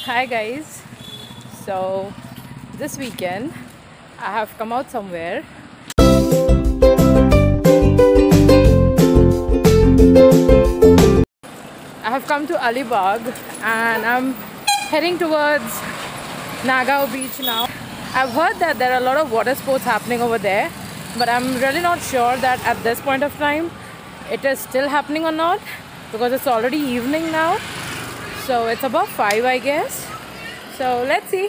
Hi guys. So this weekend I have come out somewhere. I have come to Alibag and I'm heading towards Nagao beach now. I've heard that there are a lot of water sports happening over there, but I'm really not sure that at this point of time it is still happening or not, because it's already evening now. So it's about 5, I guess. So let's see.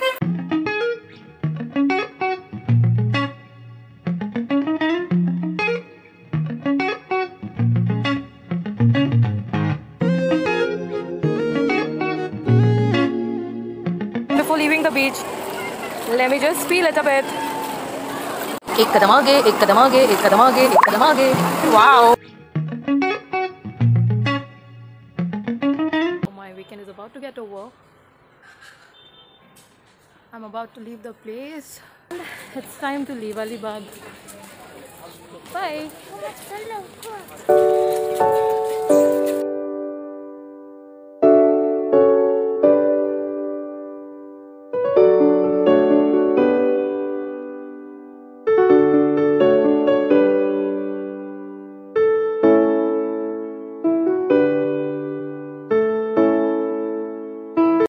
Before leaving the beach, let me just feel it a bit. एक कदम आगे, एक कदम आगे, एक कदम आगे, एक कदम आगे. Wow. My weekend is about to get over. I'm about to leave the place. It's time to leave Alibag. Bye.